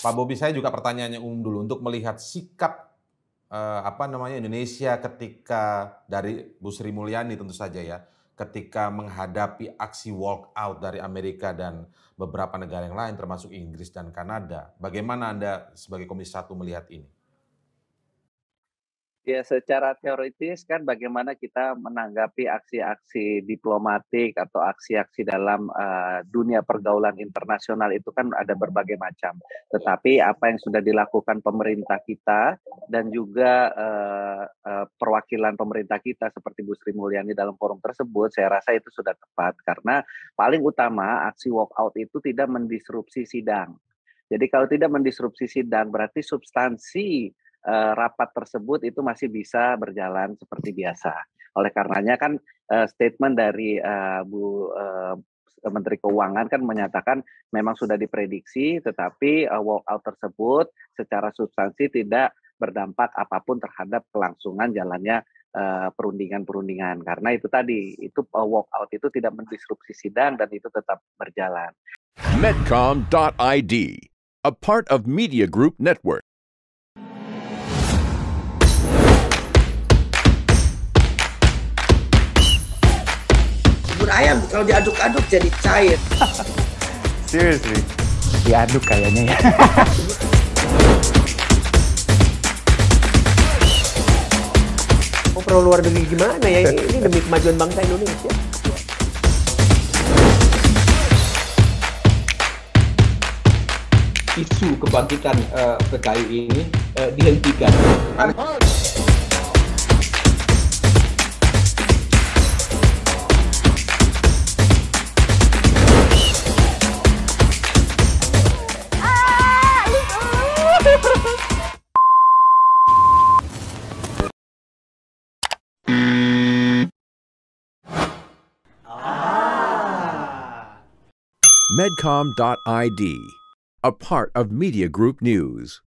Pak Bobi, saya juga pertanyaannya umum dulu untuk melihat sikap Indonesia ketika dari Bu Sri Mulyani tentu saja ya, ketika menghadapi aksi walk out dari Amerika dan beberapa negara yang lain termasuk Inggris dan Kanada. Bagaimana Anda sebagai Komisi 1 melihat ini? Ya, secara teoritis kan bagaimana kita menanggapi aksi-aksi diplomatik atau aksi-aksi dalam dunia pergaulan internasional itu kan ada berbagai macam. Tetapi apa yang sudah dilakukan pemerintah kita dan juga perwakilan pemerintah kita seperti Bu Sri Mulyani dalam forum tersebut, saya rasa itu sudah tepat karena paling utama aksi walk out itu tidak mendisrupsi sidang. Jadi kalau tidak mendisrupsi sidang berarti substansi rapat tersebut itu masih bisa berjalan seperti biasa. Oleh karenanya kan statement dari Bu Menteri Keuangan kan menyatakan memang sudah diprediksi, tetapi walkout tersebut secara substansi tidak berdampak apapun terhadap kelangsungan jalannya perundingan-perundingan. Karena itu tadi, itu walkout itu tidak mendisrupsi sidang dan itu tetap berjalan. Medcom.id, a part of Media Group Network. Ayam kalau diaduk-aduk jadi cair. Seriously? Diaduk kayaknya ya. Mau perlu luar negeri gimana ya? Ini demi kemajuan bangsa Indonesia. Isu kebangkitan PKI ini dihentikan. Medcom.id, a part of Media Group News.